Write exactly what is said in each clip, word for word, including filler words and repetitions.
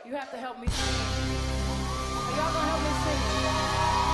You have to help me sing. Are y'all gonna help me sing?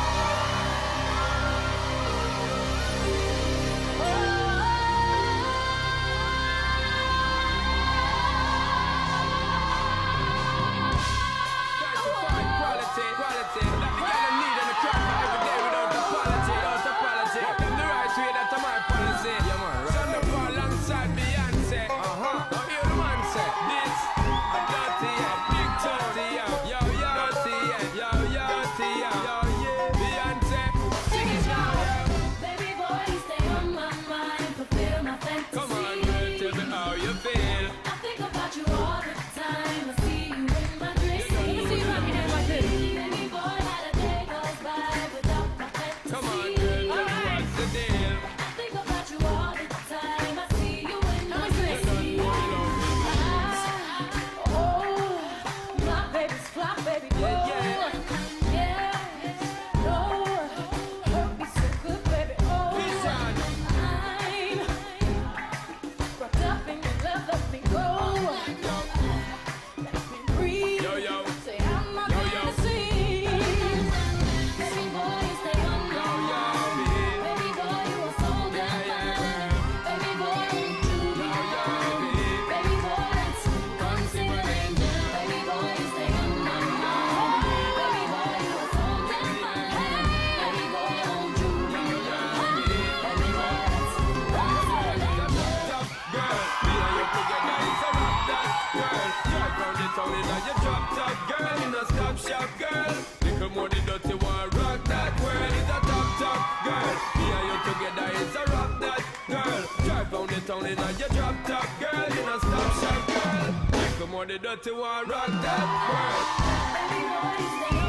Only now you drop top girl, you know stop shop girl. Like the more the dirty one, rock that world.